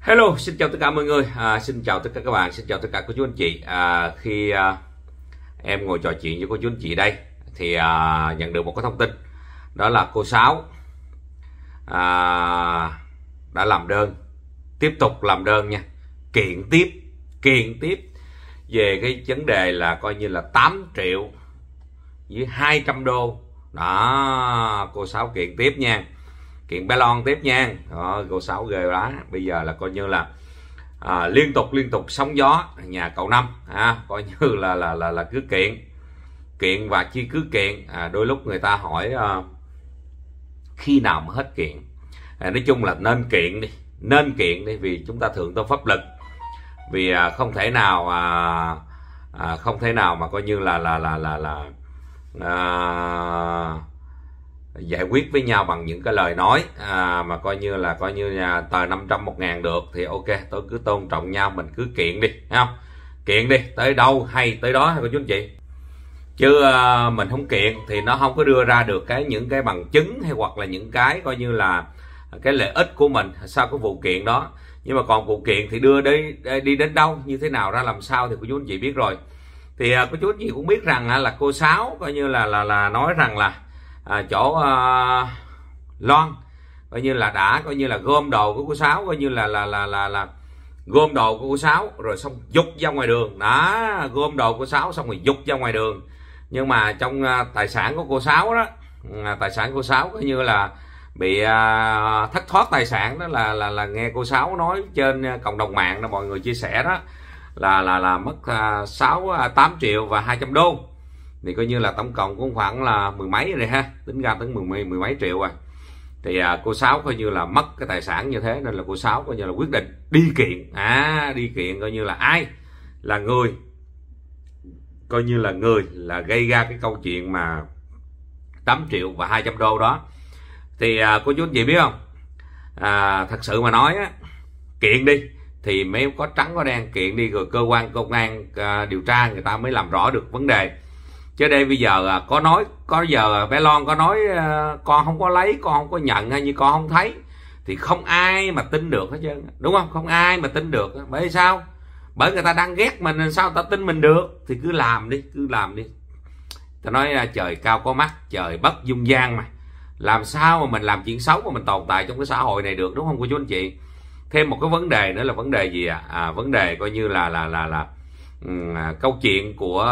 Hello, xin chào tất cả mọi người, xin chào tất cả các bạn, xin chào tất cả cô chú anh chị. Khi em ngồi trò chuyện với cô chú anh chị đây thì nhận được một cái thông tin, đó là cô Sáu đã làm đơn, tiếp tục làm đơn nha, kiện tiếp về cái vấn đề là coi như là 8 triệu với 200 đô. Đó, cô Sáu kiện tiếp nha, kiện bé Lon tiếp nha. Đó, cô Sáu ghê đó. Bây giờ là coi như là liên tục sóng gió nhà cậu Năm, coi như là cứ kiện và chi cứ kiện. Đôi lúc người ta hỏi khi nào mà hết kiện. Nói chung là nên kiện đi, vì chúng ta thượng tôn pháp lực, vì không thể nào mà coi như là giải quyết với nhau bằng những cái lời nói mà coi như tờ 500 1.000 được thì ok, tôi cứ tôn trọng nhau, mình cứ kiện đi, thấy không? Kiện đi, tới đâu hay tới đó cô chú anh chị, chứ mình không kiện thì nó không có đưa ra được những cái bằng chứng hay hoặc là những cái coi như là cái lợi ích của mình sau cái vụ kiện đó. Nhưng mà còn vụ kiện thì đưa đi đến đâu, như thế nào, ra làm sao thì cô chú anh chị biết rồi. Thì cô chú anh chị cũng biết rằng là cô Sáu coi như là nói rằng là chỗ Loan coi như là đã coi như là gom đồ của cô Sáu, coi như là gom đồ của cô Sáu rồi xong dục ra ngoài đường đó, gom đồ của cô Sáu xong rồi dục ra ngoài đường. Nhưng mà trong tài sản của cô Sáu đó, tài sản của cô Sáu coi như là bị thất thoát tài sản đó, là nghe cô Sáu nói trên cộng đồng mạng đó, mọi người chia sẻ đó, là mất 8 triệu và 200 đô. Thì coi như là tổng cộng cũng khoảng là mười mấy rồi ha, tính ra tới mười mấy triệu rồi. Thì cô Sáu coi như là mất cái tài sản như thế, nên là cô Sáu coi như là quyết định đi kiện. Đi kiện coi như là ai là người, coi như là người là gây ra cái câu chuyện mà 8 triệu và 200 đô đó. Thì cô chú anh chị biết không, thật sự mà nói á, kiện đi thì mới có trắng có đen, kiện đi rồi cơ quan công an điều tra người ta mới làm rõ được vấn đề. Chứ đây bây giờ có giờ bé Lon có nói con không có lấy, con không có nhận, hay như con không thấy, thì không ai mà tin được hết trơn, đúng không? Không ai mà tin được. Bởi sao? Bởi người ta đang ghét mình, sao người ta tin mình được? Thì cứ làm đi. Ta nói trời cao có mắt, trời bất dung gian mà. Làm sao mà mình làm chuyện xấu mà mình tồn tại trong cái xã hội này được, đúng không cô chú anh chị? Thêm một cái vấn đề nữa là vấn đề gì vấn đề coi như là câu chuyện của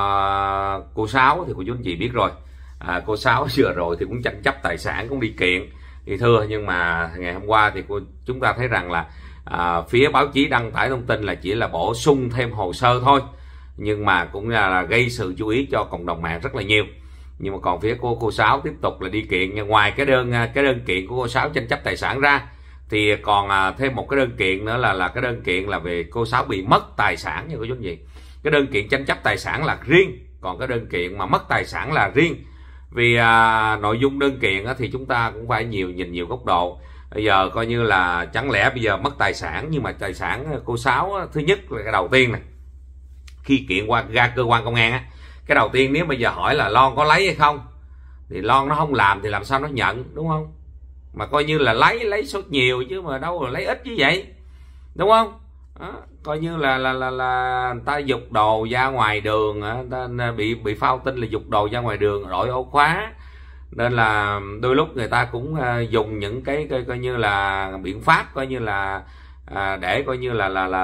cô Sáu thì cô chú anh chị biết rồi. Cô Sáu vừa rồi thì cũng tranh chấp tài sản, cũng đi kiện thì thưa. Nhưng mà ngày hôm qua thì chúng ta thấy rằng là phía báo chí đăng tải thông tin là chỉ là bổ sung thêm hồ sơ thôi, nhưng mà cũng là gây sự chú ý cho cộng đồng mạng rất là nhiều. Nhưng mà còn phía cô Sáu tiếp tục là đi kiện. Nhưng ngoài cái đơn kiện của cô Sáu tranh chấp tài sản ra thì còn thêm một cái đơn kiện nữa là cái đơn kiện là về cô Sáu bị mất tài sản nha cô chú anh chị. Cái đơn kiện tranh chấp tài sản là riêng, còn cái đơn kiện mà mất tài sản là riêng. Vì nội dung đơn kiện thì chúng ta cũng phải nhìn nhiều góc độ. Bây giờ coi như là chẳng lẽ bây giờ mất tài sản, nhưng mà tài sản cô Sáu thứ nhất là cái đầu tiên này, khi kiện ra cơ quan công an cái đầu tiên nếu bây giờ hỏi là Lon có lấy hay không, thì Lon nó không làm thì làm sao nó nhận, đúng không? Mà coi như là lấy số nhiều chứ mà đâu là lấy ít như vậy, đúng không? Đó, coi như là người ta giục đồ ra ngoài đường, ta bị phao tin là giục đồ ra ngoài đường đổi ổ khóa, nên là đôi lúc người ta cũng dùng những cái coi như là biện pháp coi như là để coi như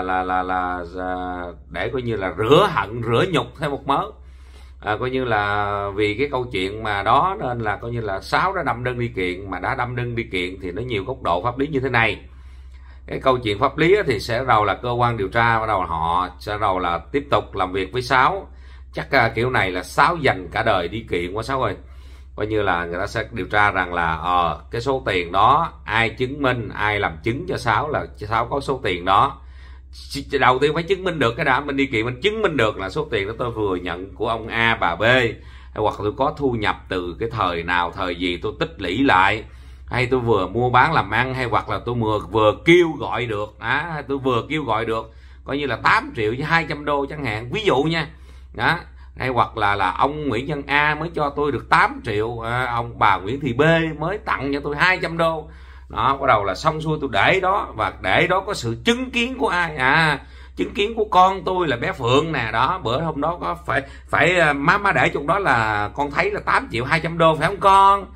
để coi như là rửa hận rửa nhục thêm một mớ. Coi như là vì cái câu chuyện mà đó nên là coi như là Sáu đã đâm đơn đi kiện. Mà đã đâm đơn đi kiện thì nó nhiều góc độ pháp lý như thế này. Cái câu chuyện pháp lý thì sẽ đầu là cơ quan điều tra bắt đầu họ sẽ đầu là tiếp tục làm việc với Sáu. Chắc kiểu này là Sáu dành cả đời đi kiện quá Sáu ơi. Coi như là người ta sẽ điều tra rằng là cái số tiền đó ai chứng minh, ai làm chứng cho Sáu là Sáu có số tiền đó. Đầu tiên phải chứng minh được cái đã, mình đi kiện mình chứng minh được là số tiền đó tôi vừa nhận của ông A bà B, hoặc tôi có thu nhập từ cái thời nào thời gì tôi tích lũy lại, hay tôi vừa mua bán làm ăn, hay hoặc là tôi vừa kêu gọi được tôi vừa kêu gọi được coi như là 8 triệu với 200 đô chẳng hạn, ví dụ nha đó. Hay hoặc là ông Nguyễn Nhân A mới cho tôi được 8 triệu, ông bà Nguyễn Thị B mới tặng cho tôi 200 đô. Đó, bắt đầu là xong xuôi tôi để đó, và để đó có sự chứng kiến của ai? Chứng kiến của con tôi là bé Phượng nè. Đó, bữa hôm đó có phải má để trong đó là con thấy là 8.200.000 phải không con?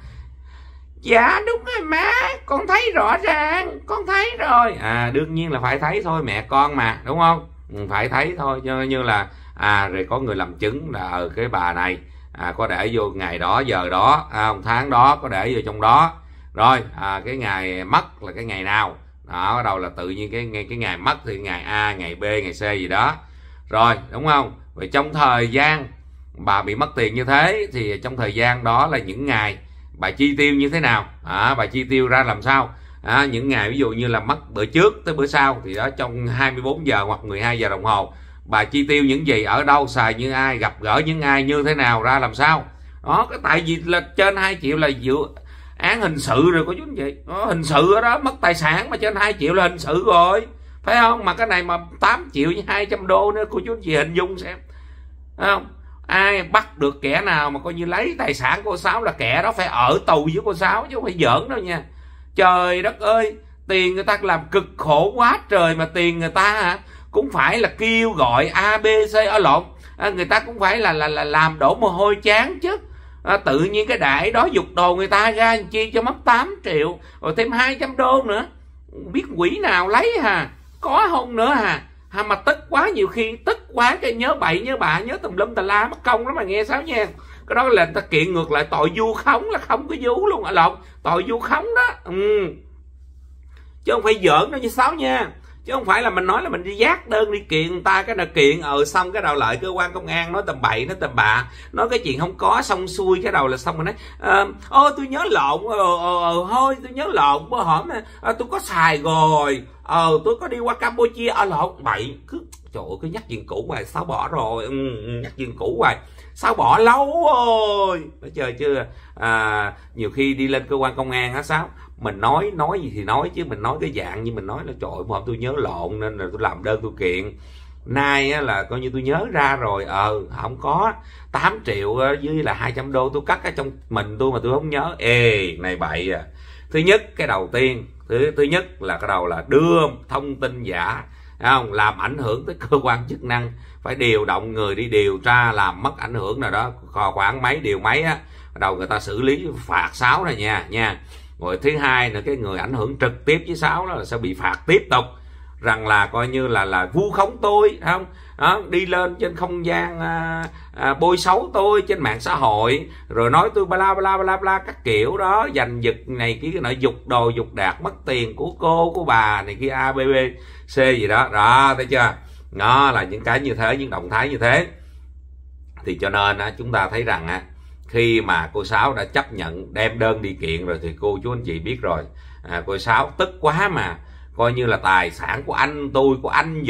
Dạ đúng rồi má, con thấy rõ ràng, con thấy rồi. Đương nhiên là phải thấy thôi, mẹ con mà, đúng không? Phải thấy thôi, như là rồi có người làm chứng là cái bà này có để vô ngày đó, giờ đó, tháng đó, có để vô trong đó. Rồi cái ngày mất là cái ngày nào đó, bắt đầu là tự nhiên cái ngày mất thì ngày A, ngày B, ngày C gì đó, rồi đúng không? Vậy trong thời gian bà bị mất tiền như thế thì trong thời gian đó là những ngày bà chi tiêu như thế nào, bà chi tiêu ra làm sao, những ngày ví dụ như là mất bữa trước tới bữa sau thì đó trong 24 giờ hoặc 12 giờ đồng hồ bà chi tiêu những gì, ở đâu, xài như ai, gặp gỡ những ai, như thế nào, ra làm sao đó. Tại vì là trên 2 triệu là dự án hình sự rồi cô chú anh chị, hình sự ở đó, mất tài sản mà trên 2 triệu là hình sự rồi, phải không? Mà cái này mà 8.200.000 nữa, cô chú anh chị hình dung xem, phải không? Ai bắt được kẻ nào mà coi như lấy tài sản của cô Sáu là kẻ đó phải ở tù với cô Sáu, chứ không phải giỡn đâu nha. Trời đất ơi, tiền người ta làm cực khổ quá trời, mà tiền người ta cũng phải là kêu gọi ABC ở lộn, người ta cũng phải là làm đổ mồ hôi chán chứ. Tự nhiên cái đại đó giục đồ người ta ra chi cho mất 8 triệu rồi thêm 200.000 nữa, biết quỷ nào lấy có không nữa mà tức quá, nhiều khi tức quá cái nhớ bậy nhớ bạ, nhớ tùm lum tà la, mất công lắm mà nghe Sáu nha. Cái đó là người ta kiện ngược lại tội vu khống, là không có vú luôn, lộn, tội vu khống đó. Chứ không phải giỡn đâu như Sáu nha. Chứ không phải là mình nói là mình đi dát đơn đi kiện người ta, cái nào kiện xong cái đầu lại cơ quan công an nói tầm bậy, nói tầm bạ, nói cái chuyện không có, xong xuôi cái đầu là xong rồi nói tôi nhớ lộn, thôi tôi nhớ lộn, bữa hổm tôi có xài rồi, tôi có đi qua Campuchia, lộn bậy. Trời ơi, cứ nhắc chuyện cũ hoài. Sáu bỏ rồi, nhắc chuyện cũ hoài, Sáu bỏ lâu rồi, nói chơi chưa. Nhiều khi đi lên cơ quan công an á Sáu, mình nói gì thì nói, chứ mình nói cái dạng như mình nói là trời ơi mà tôi nhớ lộn nên là tôi làm đơn tôi kiện. Nay á, là coi như tôi nhớ ra rồi, không có 8 triệu với là 200.000 tôi cắt ở trong mình tôi mà tôi không nhớ. Này bậy à. Thứ nhất, cái đầu tiên thứ nhất là cái đầu là đưa thông tin giả, không làm ảnh hưởng tới cơ quan chức năng, phải điều động người đi điều tra, làm mất ảnh hưởng nào đó khoảng mấy điều mấy á, đầu người ta xử lý phạt Sáu này nha. Rồi thứ hai là cái người ảnh hưởng trực tiếp với Sáu đó là sẽ bị phạt tiếp tục, rằng là coi như là vu khống tôi, không đó, đi lên trên không gian bôi xấu tôi trên mạng xã hội, rồi nói tôi bla bla bla bla các kiểu đó, giành giật này cái nọ, dục đồ dục đạt, mất tiền của cô của bà này kia ABC gì đó thấy chưa. Đó là những cái như thế, những động thái như thế. Thì cho nên chúng ta thấy rằng khi mà cô Sáu đã chấp nhận đem đơn đi kiện rồi thì cô chú anh chị biết rồi, cô Sáu tức quá mà coi như là tài sản của anh tôi, của anh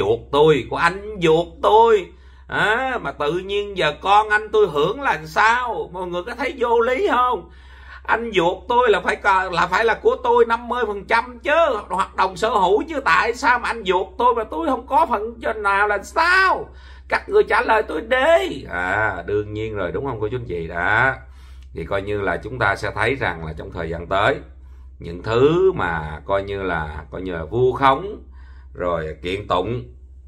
ruột tôi mà tự nhiên giờ con anh tôi hưởng là sao? Mọi người có thấy vô lý không? Anh ruột tôi là phải là của tôi 50% chứ, hoạt động sở hữu chứ, tại sao mà anh ruột tôi mà tôi không có phần trên nào là sao? Các người trả lời tôi đi. Đương nhiên rồi, đúng không cô chú anh chị? Đó thì coi như là chúng ta sẽ thấy rằng là trong thời gian tới, những thứ mà coi như là vu khống rồi kiện tụng,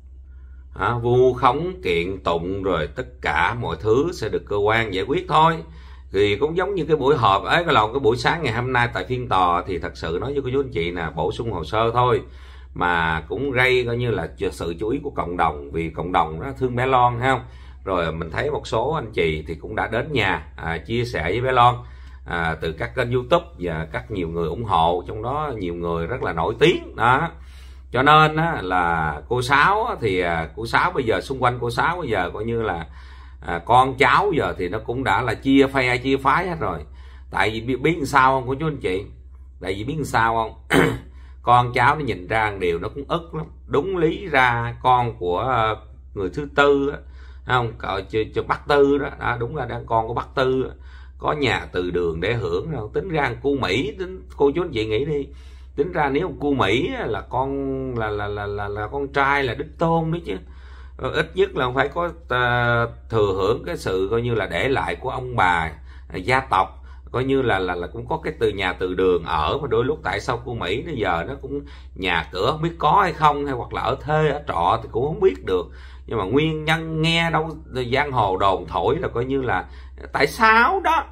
vu khống kiện tụng rồi tất cả mọi thứ sẽ được cơ quan giải quyết thôi. Thì cũng giống như cái buổi họp ấy, cái buổi sáng ngày hôm nay tại phiên tòa thì thật sự nói với cô chú anh chị là bổ sung hồ sơ thôi, mà cũng gây coi như là sự chú ý của cộng đồng, vì cộng đồng nó thương bé Loan, thấy không? Rồi mình thấy một số anh chị thì cũng đã đến nhà chia sẻ với bé Loan từ các kênh YouTube và các nhiều người ủng hộ, trong đó nhiều người rất là nổi tiếng đó. Cho nên là cô Sáu thì cô Sáu bây giờ, xung quanh cô Sáu bây giờ coi như là con cháu giờ thì nó cũng đã là chia phe chia phái hết rồi. Tại vì biết làm sao không cô chú anh chị? Tại vì biết làm sao không? Con cháu nó nhìn ra một điều nó cũng ức lắm. Đúng lý ra con của người thứ tư không, cho bác Tư đó, đúng là đang con của bác Tư có nhà từ đường để hưởng đâu. Tính ra cô Mỹ, cô chú anh chị nghĩ đi, tính ra nếu cô Mỹ là con là con trai là đích tôn đấy chứ, ít nhất là phải có thừa hưởng cái sự coi như là để lại của ông bà gia tộc, coi như là cũng có cái nhà từ đường ở, mà đôi lúc tại sao cô Mỹ bây giờ nó cũng nhà cửa không biết có hay không, hay hoặc là ở thuê ở trọ thì cũng không biết được. Nhưng mà nguyên nhân nghe đâu giang hồ đồn thổi là coi như là tại sao đó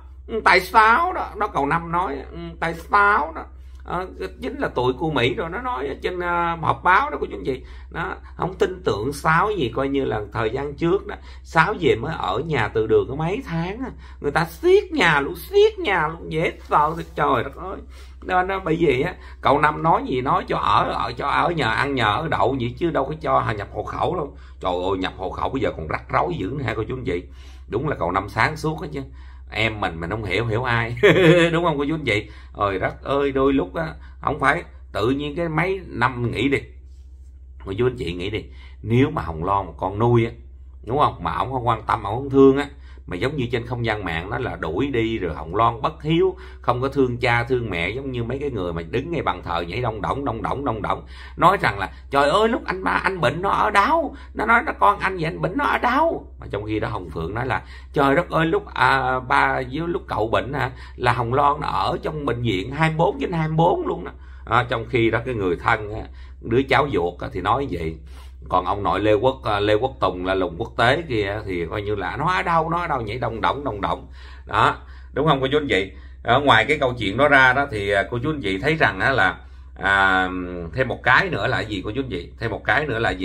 đó Cầu Năm nói tại sao đó. Chính là tụi cô Mỹ rồi nó nói trên họp báo đó của chúng gì, nó không tin tưởng Sáu gì, coi như là thời gian trước đó Sáu về mới ở nhà từ đường có mấy tháng, người ta xiết nhà luôn dễ sợ thì trời đất ơi. Nên nó bởi vì á Cậu Năm nói gì nói cho ở nhờ ăn nhờ ở đậu vậy, chứ đâu có cho nhập hộ khẩu đâu. Trời ơi, nhập hộ khẩu bây giờ còn rắc rối dữ nữa ha cô chú anh chị. Đúng là Cậu Năm sáng suốt á chứ, em mình không hiểu ai đúng không cô chú anh chị. Ơi đất ơi, đôi lúc á không phải tự nhiên cái mấy năm nghĩ đi cô chú anh chị, nghĩ đi, nếu mà Hồng Loan một con nuôi á, đúng không, mà ổng không quan tâm, ổng không thương á, mà giống như trên không gian mạng nó là đuổi đi rồi Hồng Loan bất hiếu, không có thương cha thương mẹ, giống như mấy cái người mà đứng ngay bàn thờ nhảy đông động nói rằng là trời ơi lúc anh bệnh nó ở đâu, nó nói nó con anh vậy anh bệnh nó ở đâu, mà trong khi đó Hồng Phượng nói là trời đất ơi lúc ba với lúc cậu bệnh là Hồng Loan nó ở trong bệnh viện 24/24 luôn đó. Trong khi đó cái người thân đứa cháu ruột thì nói vậy. Còn ông nội Lê Quốc Tùng là lùng quốc tế kia thì coi như là nó ở đâu nhảy đông động đó, đúng không cô chú anh chị. Ngoài cái câu chuyện đó ra đó thì cô chú anh chị thấy rằng là thêm một cái nữa là gì cô chú anh chị, thêm một cái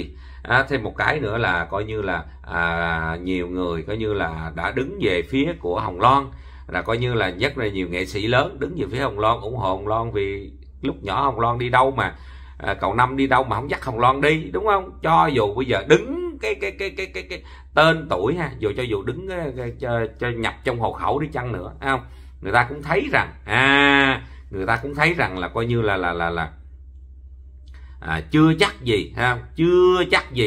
nữa là coi như là nhiều người coi như là đã đứng về phía của Hồng Loan, là coi như là rất là nhiều nghệ sĩ lớn đứng về phía Hồng Loan, ủng hộ Hồng Loan, vì lúc nhỏ Hồng Loan đi đâu mà Cậu Năm đi đâu mà không dắt Hồng Loan đi, đúng không? Cho dù bây giờ đứng cái tên tuổi ha, cho dù đứng cho nhập trong hộ khẩu đi chăng nữa, không, người ta cũng thấy rằng là coi như là chưa chắc gì ha, chưa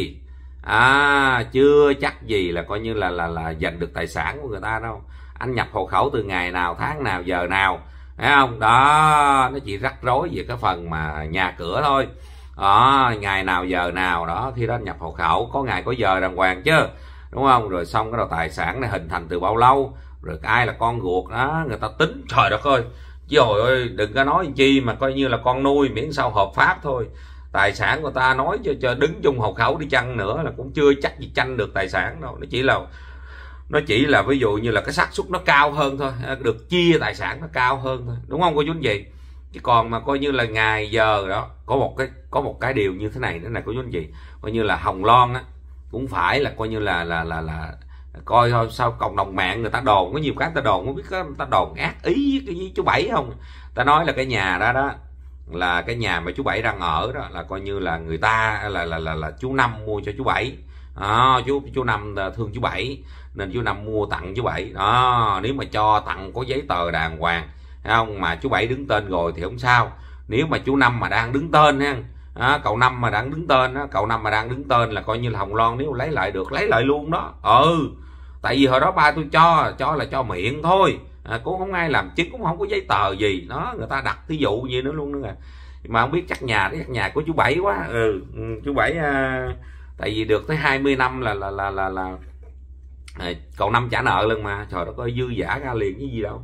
chắc gì là coi như là giành được tài sản của người ta đâu. Anh nhập hộ khẩu từ ngày nào, tháng nào, giờ nào, thấy không? Đó, nó chỉ rắc rối về cái phần mà nhà cửa thôi. Đó, ngày nào giờ nào đó khi đó nhập hộ khẩu có ngày có giờ đàng hoàng chứ, đúng không? Rồi xong cái đầu tài sản này hình thành từ bao lâu, rồi ai là con ruột đó người ta tính, trời đất ơi. Trời ơi, đừng có nói chi mà coi như là con nuôi miễn sao hợp pháp thôi. Tài sản của ta nói cho đứng chung hộ khẩu đi chăng nữa là cũng chưa chắc gì tranh được tài sản đâu. Nó chỉ là ví dụ như là cái xác suất nó cao hơn thôi, được chia tài sản nó cao hơn thôi, đúng không cô chú anh chị. Chứ còn mà coi như là ngày giờ đó có một cái điều như thế này nữa này cô chú anh chị, coi như là Hồng Loan á cũng phải là coi như là coi thôi, sao cộng đồng mạng người ta đồn có nhiều cái, người ta đồn không biết người ta đồn ác ý với chú Bảy không. Ta nói là cái nhà đó là cái nhà mà chú Bảy đang ở đó là coi như là người ta là chú Năm mua cho chú Bảy. Chú Năm thương chú Bảy nên chú Năm mua tặng chú Bảy đó. Nếu mà cho tặng có giấy tờ đàng hoàng, thấy không, mà chú Bảy đứng tên rồi thì không sao. Nếu mà chú Năm mà đang đứng tên ha, cậu Năm mà đang đứng tên là coi như là Hồng Loan nếu lấy lại được lấy lại luôn đó. Tại vì hồi đó ba tôi cho là cho miệng thôi, cũng không ai làm chứng, cũng không có giấy tờ gì đó, người ta đặt thí dụ gì nữa luôn nữa. Mà không biết chắc nhà của chú Bảy quá. Chú Bảy tại vì được tới 20 năm là cậu Năm trả nợ luôn mà, trời đất ơi, dư giả ra liền cái gì đâu.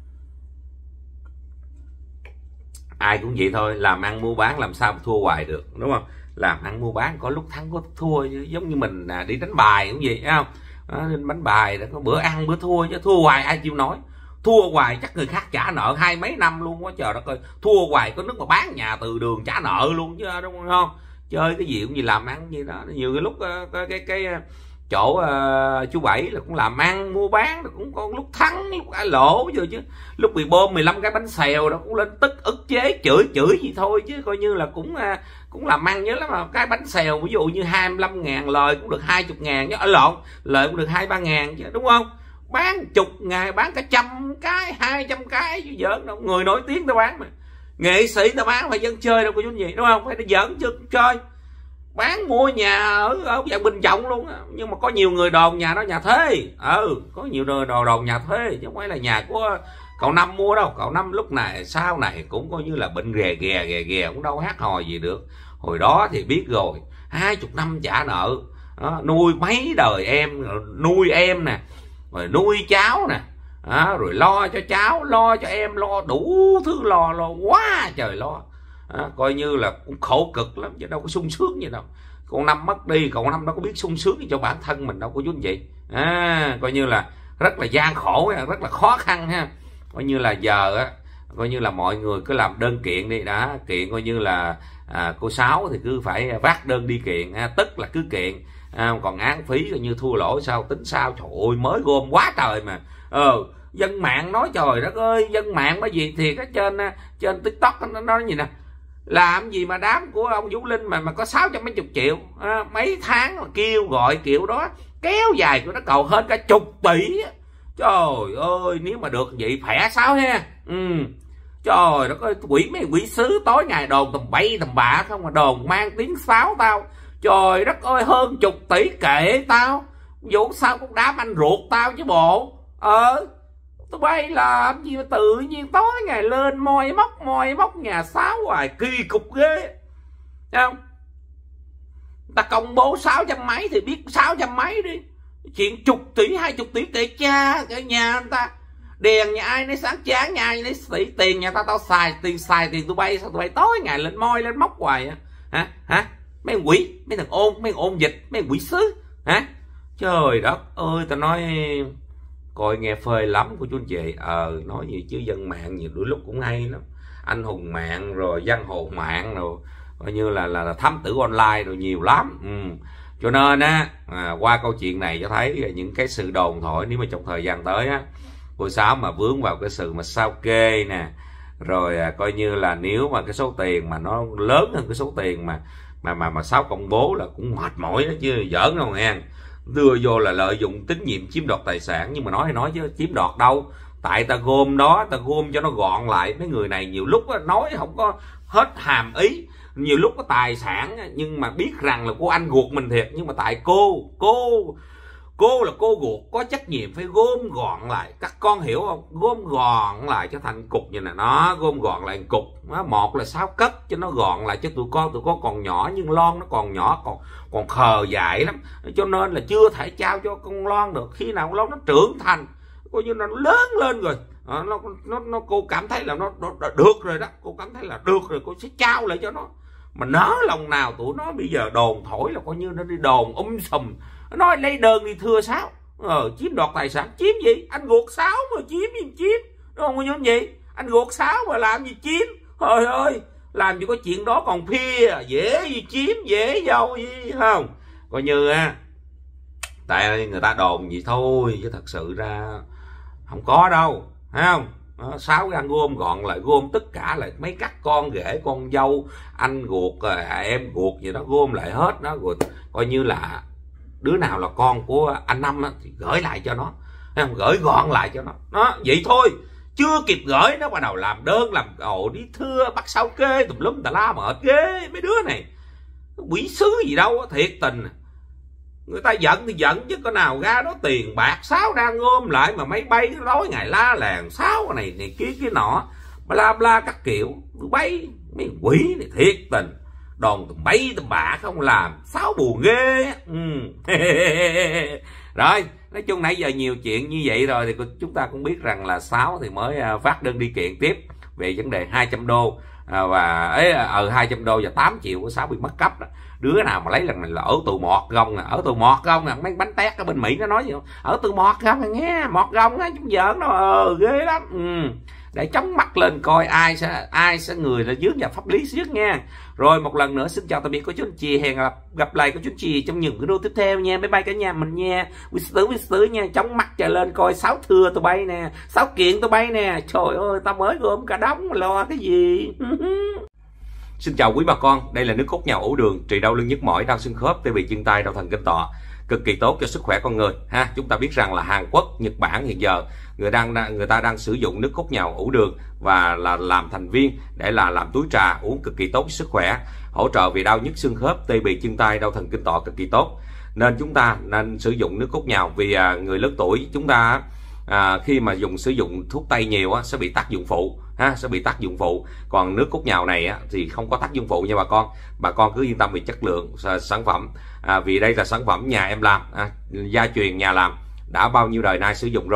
Ai cũng vậy thôi, làm ăn mua bán làm sao mà thua hoài được, đúng không? Làm ăn mua bán có lúc thắng có thua, giống như mình đi đánh bài cũng vậy, thấy không? Đánh bài đã có bữa ăn bữa thua, chứ thua hoài ai chịu nổi. Thua hoài chắc người khác trả nợ 20 mấy năm luôn quá trời đất ơi. Thua hoài có nước mà bán nhà từ đường trả nợ luôn chứ, đúng không? Chơi cái gì cũng gì làm ăn gì đó. Nhiều cái lúc cái chỗ chú Bảy là cũng làm ăn mua bán, cũng có lúc thắng lúc lỗ rồi chứ. Lúc bị bơm 15 cái bánh xèo đó cũng lên tức ức chế chửi gì thôi, chứ coi như là cũng làm ăn nhớ lắm. Mà cái bánh xèo ví dụ như 25.000 lời cũng được 20.000 chứ, lời cũng được 2-3 chứ, đúng không? Bán chục ngày bán cả 100 cái 200 cái chứ giỡn đâu. Người nổi tiếng ta bán mà, nghệ sĩ ta bán phải dân chơi đâu cô chú anh chị, đúng không? Phải giỡn chứ chơi. Bán mua nhà ở dạng Bình Trọng luôn á. Nhưng mà có nhiều người đồn nhà đó nhà thuê. Có nhiều người đồn nhà thuê chứ không phải là nhà của cậu Năm mua đâu. Cậu Năm lúc này sau này cũng coi như là bệnh ghè cũng đâu hát hò gì được. Hồi đó thì biết rồi, 20 năm trả nợ đó, nuôi mấy đời em, nuôi em nè, rồi nuôi cháu nè, rồi lo cho cháu, lo cho em, lo đủ thứ, lo quá trời lo. Coi như là cũng khổ cực lắm chứ đâu có sung sướng gì đâu. Con Năm mất đi, cậu Năm đâu có biết sung sướng gì cho bản thân mình đâu cô chú anh chị. Coi như là rất là gian khổ, rất là khó khăn ha. Coi như là giờ á, coi như là mọi người cứ làm đơn kiện đi đã, kiện coi như là cô Sáu thì cứ phải vác đơn đi kiện, tức là cứ kiện. Còn án phí coi như thua lỗ sao tính sao. Trời ơi, mới gom quá trời mà. Dân mạng nói trời đất ơi, dân mạng bởi vì thiệt á, trên TikTok nó nói gì nè, làm gì mà đám của ông Vũ Linh mà có 600 mấy chục triệu, mấy tháng mà kêu gọi kiểu đó kéo dài của nó cầu hơn cả chục tỷ. Trời ơi, nếu mà được vậy khỏe Sáu ha. Trời đất ơi, mấy quỷ sứ tối ngày đồn tầm bậy tầm bạ không, mà đồn mang tiếng Sáu tao. Trời đất ơi, hơn chục tỷ kệ tao, vụ sao cũng đám anh ruột tao chứ bộ. Tụi bay làm gì mà tự nhiên tối ngày lên moi móc nhà Sáu hoài, kỳ cục ghê. Thấy không? Ta công bố 600 mấy thì biết 600 mấy đi. Chuyện chục tỷ 20 tỷ kệ cha, kệ nhà người ta. Đèn nhà ai nấy sáng chán, nhà ai nấy xỉ, tiền nhà tao xài tiền tụi bay, sao tụi bay tối ngày lên moi lên móc hoài hả? Mấy thằng quỷ, mấy thằng ôn dịch, mấy thằng quỷ sứ hả? Trời đất ơi, tao nói coi nghe phê lắm của chú anh chị. Nói gì chứ dân mạng nhiều đôi lúc cũng hay lắm, anh hùng mạng rồi dân hồn mạng rồi coi như là thám tử online rồi nhiều lắm. Cho nên á, qua câu chuyện này cho thấy những cái sự đồn thổi, nếu mà trong thời gian tới á, cô Sáu mà vướng vào cái sự mà sao kê nè, rồi coi như là nếu mà cái số tiền mà nó lớn hơn cái số tiền mà Sáu công bố là cũng mệt mỏi đó chứ giỡn đâu nghe. Đưa vô là lợi dụng tín nhiệm chiếm đoạt tài sản, nhưng mà nói chứ chiếm đoạt đâu, tại ta gom đó, ta gom cho nó gọn lại. Mấy người này nhiều lúc nói không có hết hàm ý, nhiều lúc có tài sản nhưng mà biết rằng là cô anh ruột mình thiệt, nhưng mà tại cô là cô ruột có trách nhiệm phải gom gọn lại. Các con hiểu không? Gom gọn lại cho thành cục như này, nó gom gọn lại cục. Một là Sáu cất cho nó gọn lại, cho tụi con còn nhỏ, nhưng Loan nó còn nhỏ, còn khờ dại lắm, cho nên là chưa thể trao cho con Loan được. Khi nào con Loan nó trưởng thành, coi như nó lớn lên rồi, cô cảm thấy là nó được rồi đó, cô cảm thấy là được rồi, cô sẽ trao lại cho nó. Mà nỡ lòng nào tụi nó bây giờ đồn thổi là coi như nó đi đồn sùm, nói lấy đơn đi thưa Sáu, chiếm đoạt tài sản. Chiếm gì? Anh ruột Sáu mà chiếm gì chiếm, đúng không? Như vậy anh ruột Sáu mà làm gì chiếm? Trời ơi, làm gì có chuyện đó còn phia, dễ gì chiếm, dễ đâu gì không? Coi như á, tại người ta đồn gì thôi, chứ thật sự ra không có đâu, thấy không? Sáu cái anh gom gọn lại, gom tất cả lại, mấy các con rể con dâu, anh ruột em ruột gì đó gom lại hết đó, rồi coi như là đứa nào là con của anh Năm thì gửi lại cho nó, thấy không? Gửi gọn lại cho nó vậy thôi. Chưa kịp gửi nó bắt đầu làm đơn, làm ồ đi thưa, bắt sao kê tùm lum tà la, mệt ghê mấy đứa này, quỷ sứ gì đâu. Thiệt tình, người ta giận thì giận chứ có nào ra đó tiền bạc Sáu đang gom lại mà máy bay nó nói ngày la làng Sáu này kia cái nọ bla bla các kiểu. Bay mấy quỷ này thiệt tình, đòn tụm bay tụm bạ không làm Sáu buồn ghê. Rồi nói chung nãy giờ nhiều chuyện như vậy rồi thì chúng ta cũng biết rằng là Sáu thì mới phát đơn đi kiện tiếp về vấn đề 200 đô và 200 đô và 8 triệu của Sáu bị mất cắp đó. Đứa nào mà lấy lần này là ở tù mọt gông nè, ở tù mọt gông nè, mấy bánh tét ở bên Mỹ nó nói gì không? Ở tù mọt gông nè nghe, mọt gông á, chúng giỡn đâu, ghê lắm. Để chống mắt lên coi ai sẽ người là dướng vào pháp lý trước nha. Rồi một lần nữa xin chào tạm biệt cô chú anh chị, hẹn gặp lại cô chú anh chị trong những video tiếp theo nha. Bye bye cả nhà mình nha. Quý sứ nha, chống mắt trở lên coi Sáu thưa tụi bay nè, Sáu kiện tụi bay nè. Trời ơi, tao mới gom cả đống mà lo cái gì. Xin chào quý bà con, đây là nước cốt nhào ủ đường, trị đau lưng nhức mỏi, đau xương khớp, tê bì chân tay, đau thần kinh tọa, cực kỳ tốt cho sức khỏe con người ha. Chúng ta biết rằng là Hàn Quốc, Nhật Bản hiện giờ người ta đang sử dụng nước cốt nhào ủ đường và là làm thành viên để làm túi trà uống, cực kỳ tốt cho sức khỏe, hỗ trợ vì đau nhức xương khớp, tê bì chân tay, đau thần kinh tọa, cực kỳ tốt. Nên chúng ta nên sử dụng nước cốt nhào, vì người lớn tuổi chúng ta khi mà sử dụng thuốc tây nhiều sẽ bị tác dụng phụ sẽ bị tác dụng phụ. Còn nước cốt nhào này thì không có tác dụng phụ nha bà con cứ yên tâm về chất lượng sản phẩm, vì đây là sản phẩm nhà em làm, gia truyền nhà làm đã bao nhiêu đời nay sử dụng rồi.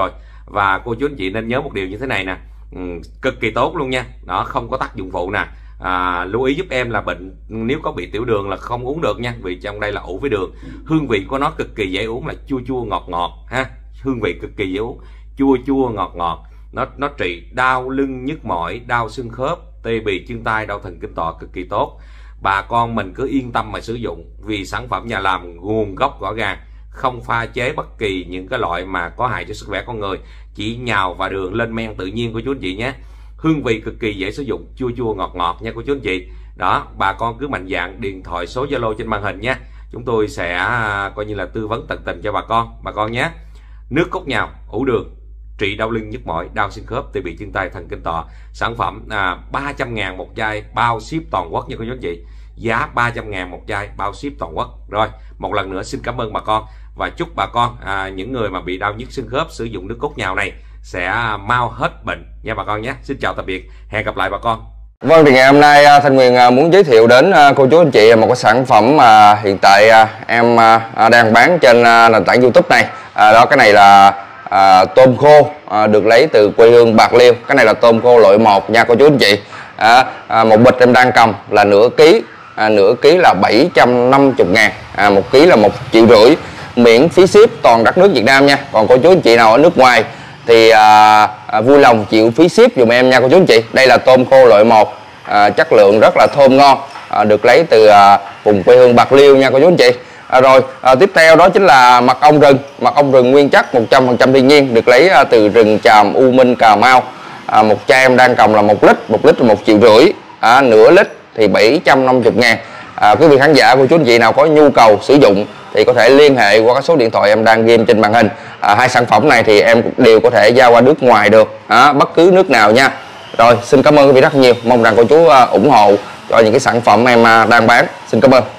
Và cô chú anh chị nên nhớ một điều như thế này nè, cực kỳ tốt luôn nha, nó không có tác dụng phụ nè. Lưu ý giúp em là bệnh nếu có bị tiểu đường là không uống được nha, vì trong đây là ủ với đường. Hương vị của nó cực kỳ dễ uống, là chua chua ngọt ngọt ha, hương vị cực kỳ dễ uống, chua chua ngọt ngọt. Nó trị đau lưng nhức mỏi, đau xương khớp, tê bì chân tay, đau thần kinh tọa, cực kỳ tốt. Bà con mình cứ yên tâm mà sử dụng, vì sản phẩm nhà làm nguồn gốc rõ ràng, không pha chế bất kỳ những cái loại mà có hại cho sức khỏe con người, chỉ nhào và đường lên men tự nhiên của chú anh chị nhé. Hương vị cực kỳ dễ sử dụng, chua chua ngọt ngọt nha cô chú anh chị. Đó, bà con cứ mạnh dạn điện thoại số Zalo trên màn hình nha, chúng tôi sẽ coi như là tư vấn tận tình cho bà con nhé. Nước cốt nhào ủ đường, trị đau lưng nhức mỏi, đau xương khớp, tê bì chân tay, thần kinh tọa. Sản phẩm 300.000 một chai, bao ship toàn quốc nha cô chú anh chị. Giá 300.000 một chai, bao ship toàn quốc. Rồi, một lần nữa xin cảm ơn bà con và chúc bà con những người mà bị đau nhức xương khớp sử dụng nước cốt nhào này sẽ mau hết bệnh nha bà con nhé. Xin chào tạm biệt, hẹn gặp lại bà con. Vâng, thì ngày hôm nay Thanh Nguyên muốn giới thiệu đến cô chú anh chị một cái sản phẩm mà hiện tại em đang bán trên nền tảng YouTube này. Đó, cái này là tôm khô được lấy từ quê hương Bạc Liêu. Cái này là tôm khô loại 1 nha cô chú anh chị. Một bịch em đang cầm là nửa ký là 750.000, 1 ký là 1,5 triệu, miễn phí ship toàn đất nước Việt Nam nha. Còn cô chú anh chị nào ở nước ngoài thì vui lòng chịu phí ship dùm em nha cô chú anh chị. Đây là tôm khô loại 1, chất lượng rất là thơm ngon, được lấy từ vùng quê hương Bạc Liêu nha cô chú anh chị. Rồi tiếp theo đó chính là mật ong rừng nguyên chất 100% thiên nhiên, được lấy từ rừng Tràm U Minh, Cà Mau. Một chai em đang cầm là 1 lít là 1,5 triệu, nửa lít thì 750.000. Quý vị khán giả của chú anh chị nào có nhu cầu sử dụng thì có thể liên hệ qua cái số điện thoại em đang ghi trên màn hình. Hai sản phẩm này thì em đều có thể giao qua nước ngoài được, bất cứ nước nào nha. Rồi, xin cảm ơn quý vị rất nhiều, mong rằng cô chú ủng hộ cho những cái sản phẩm em đang bán. Xin cảm ơn.